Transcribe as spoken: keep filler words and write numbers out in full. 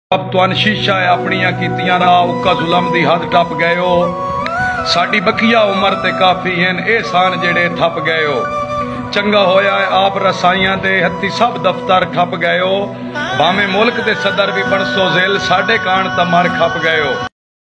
अब तुहान शीशा है अपनिया कीतियां ना उका जुलम दी हद टप गए हो। साडी बखिया उम्र ते काफी हैं एहसान जेड़े थप गए हो। चंगा होया है आप रसाइयां दे हत्ती सब दफ्तर ठप गए हो। भावें मुल्क दे सदर भी बनसो जेल साडे कान त मर खप गए हो।